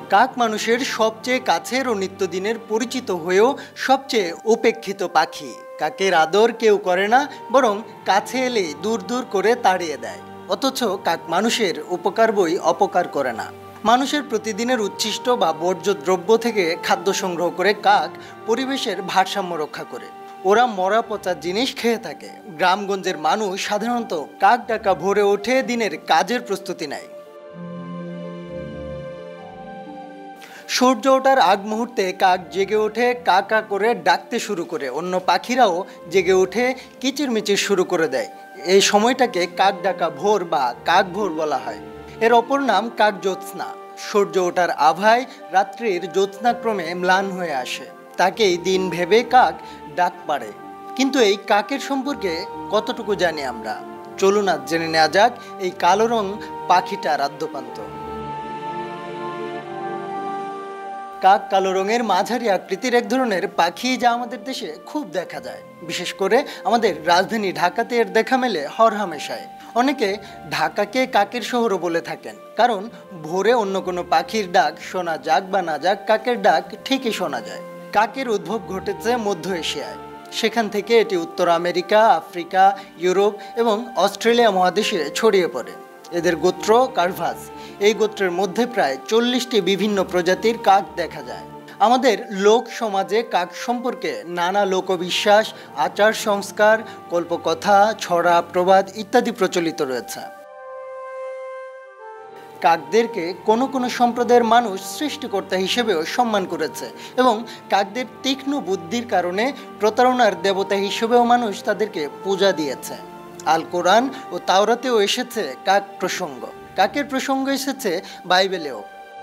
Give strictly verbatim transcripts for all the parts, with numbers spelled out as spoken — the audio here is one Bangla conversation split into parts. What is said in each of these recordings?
কাক মানুষের সবচেয়ে কাছের ও নিত্যদিনের পরিচিত হয়েও সবচেয়ে উপেক্ষিত পাখি। কাকের আদর কেউ করে না, বরং কাছে এলে দূর দূর করে তাড়িয়ে দেয়। অথচ কাক মানুষের উপকার বই অপকার করে না। মানুষের প্রতিদিনের উচ্ছিষ্ট বা বর্জ্য দ্রব্য থেকে খাদ্য সংগ্রহ করে কাক পরিবেশের ভারসাম্য রক্ষা করে। ওরা মরা পচা জিনিস খেয়ে থাকে। গ্রামগঞ্জের মানুষ সাধারণত কাক ডাকা ভোরে ওঠে দিনের কাজের প্রস্তুতি নেয়। সূর্য ওঠার আগ মুহূর্তে কাক জেগে ওঠে, কা কা করে ডাকতে শুরু করে। অন্য পাখিরাও জেগে উঠে কিচিরমিচির শুরু করে দেয়। এই সময়টাকে কাক ডাকা ভোর বা কাক ভোর বলা হয়। এর অপর নাম কাক জ্যোৎস্না। সূর্য ওঠার আভায় রাত্রির জ্যোৎস্নাক্রমে ম্লান হয়ে আসে, তাকেই দিন ভেবে কাক ডাক পাড়ে। কিন্তু এই কাকের সম্পর্কে কতটুকু জানি আমরা? চলুন আজ জেনে নেওয়া যাক এই কালো রং পাখিটার আদ্যপান্ত। কাক কালো রঙের মাঝারি আকৃতির এক ধরনের পাখি, যা আমাদের দেশে খুব দেখা যায়। বিশেষ করে আমাদের রাজধানী ঢাকাতে এর দেখা মেলে হরহামেশায়। অনেকে ঢাকাকে কাকের শহরও বলে থাকেন, কারণ ভোরে অন্য কোনো পাখির ডাক শোনা যাক বা না যাক, কাকের ডাক ঠিকই শোনা যায়। কাকের উদ্ভব ঘটেছে মধ্য এশিয়ায়। সেখান থেকে এটি উত্তর আমেরিকা, আফ্রিকা, ইউরোপ এবং অস্ট্রেলিয়া মহাদেশে ছড়িয়ে পড়ে। এদের গোত্র কার্ভাস। এই গোত্রের মধ্যে প্রায় চল্লিশটি বিভিন্ন প্রজাতির কাক দেখা যায়। আমাদের লোক সমাজে কাক সম্পর্কে নানা লোকবিশ্বাস, আচার সংস্কার, কল্পকথা, ছড়া, প্রবাদ ইত্যাদি প্রচলিত রয়েছে। কাকদেরকে কোনো কোনো সম্প্রদায়ের মানুষ সৃষ্টিকর্তা হিসেবেও সম্মান করেছে এবং কাকদের তীক্ষ্ণ বুদ্ধির কারণে প্রতারণার দেবতা হিসেবেও মানুষ তাদেরকে পূজা দিয়েছে। আল কোরআন ও তাওরাতেও এসেছে কাক প্রসঙ্গ। কাকের প্রসঙ্গ এসেছে বাইবেলেও।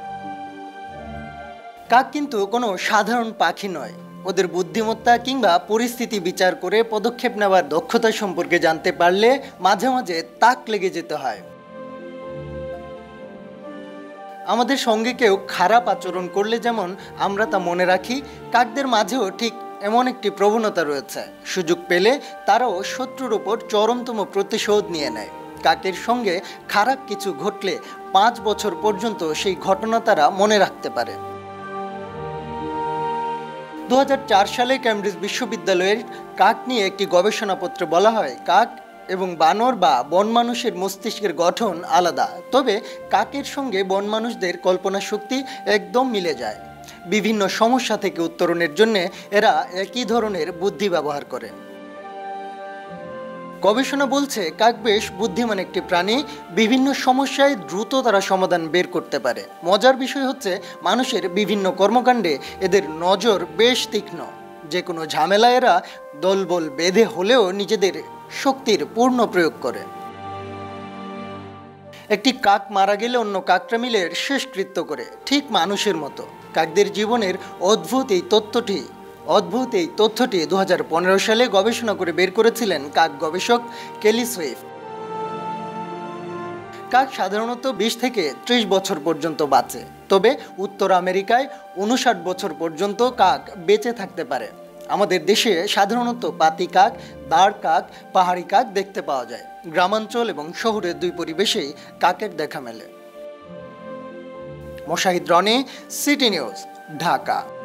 কাক কিন্তু কোনো সাধারণ পাখি নয়। ওদের বুদ্ধিমত্তা কিংবা পরিস্থিতি বিচার করে পদক্ষেপ নেওয়ার দক্ষতা সম্পর্কে জানতে পারলে মাঝে মাঝে তাক লেগে যেতে হয়। আমাদের সঙ্গে কেউ খারাপ আচরণ করলে যেমন আমরা তা মনে রাখি, কাকদের মাঝেও ঠিক এমন একটি প্রবণতা রয়েছে। সুযোগ পেলে তারাও শত্রুর ওপর চরমতম প্রতিশোধ নিয়ে নেয়। কাকের সঙ্গে খারাপ কিছু ঘটলে পাঁচ বছর পর্যন্ত সেই ঘটনা তারা মনে রাখতে পারে। দু হাজার চার সালে ক্যামব্রিজ বিশ্ববিদ্যালয়ের কাক নিয়ে একটি গবেষণাপত্রে বলা হয়, কাক এবং বানর বা বন মানুষের মস্তিষ্কের গঠন আলাদা, তবে কাকের সঙ্গে বন মানুষদের কল্পনা শক্তি একদম মিলে যায়। বিভিন্ন সমস্যা থেকে উত্তরণের জন্য এরা একই ধরনের বুদ্ধি ব্যবহার করে। গবেষণা বলছে কাক বেশ বুদ্ধিমান একটি প্রাণী। বিভিন্ন সমস্যায় দ্রুত তারা সমাধান বের করতে পারে। মজার বিষয় হচ্ছে, মানুষের বিভিন্ন কর্মকাণ্ডে এদের নজর বেশ তীক্ষ্ণ। যে কোনো ঝামেলা এরা দলবল বেঁধে হলেও নিজেদের শক্তির পূর্ণ প্রয়োগ করে। একটি কাক মারা গেলে অন্য কাকরা মিলে এর শেষকৃত্য করে, ঠিক মানুষের মতো। কাকদের জীবনের অদ্ভুত এই তথ্যটি অদ্ভুত এই তথ্যটি দু হাজার পনেরো সালে গবেষণা করে বের করেছিলেন কাক গবেষক কেলি সুইফট। কাক সাধারণত বিশ থেকে ত্রিশ বছর পর্যন্ত বাঁচে, তবে উত্তর আমেরিকায় উনষাট বছর পর্যন্ত কাক বেঁচে থাকতে পারে। আমাদের দেশে সাধারণত পাতি কাক, দাঁড় কাক, পাহাড়ি কাক দেখতে পাওয়া যায়। গ্রামাঞ্চল এবং শহরের দুই পরিবেশেই কাকের দেখা মেলে। Moshahid Roni, city news, Dhaka.